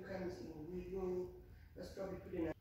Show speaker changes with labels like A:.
A: comes in, we will most probably put in